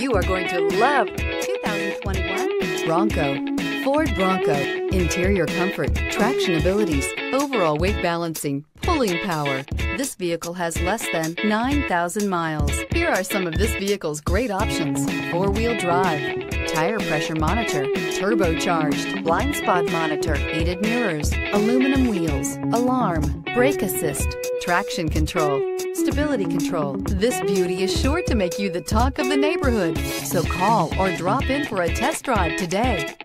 You are going to love 2021 Bronco. Ford Bronco. Interior comfort, traction abilities, overall weight balancing, pulling power. This vehicle has less than 9,000 miles. Here are some of this vehicle's great options: four-wheel drive, tire pressure monitor, turbocharged, blind spot monitor, heated mirrors, aluminum wheels, alarm, brake assist, traction control, stability control. This beauty is sure to make you the talk of the neighborhood. So call or drop in for a test drive today.